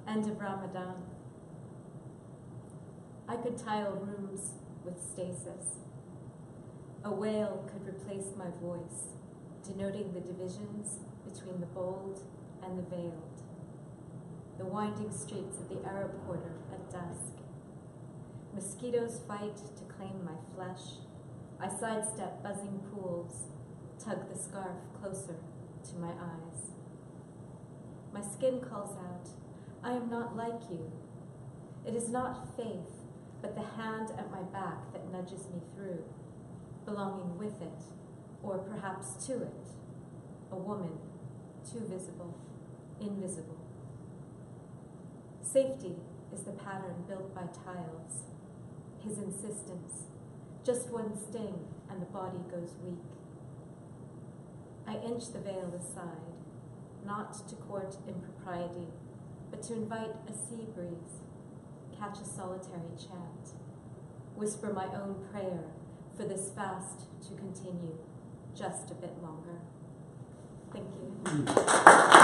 End of Ramadan. I could tile rooms with stasis. A wail could replace my voice, denoting the divisions between the bold and the veiled. The winding streets of the Arab Quarter at dusk. Mosquitoes fight to claim my flesh. I sidestep buzzing pools, tug the scarf closer to my eyes. My skin calls out, I am not like you. It is not faith, but the hand at my back that nudges me through, belonging with it, or perhaps to it, a woman, too visible, invisible. Safety is the pattern built by tiles, his insistence, just one sting and the body goes weak. I inch the veil aside, not to court impropriety, but to invite a sea breeze, catch a solitary chant, whisper my own prayer for this fast to continue just a bit longer. Thank you.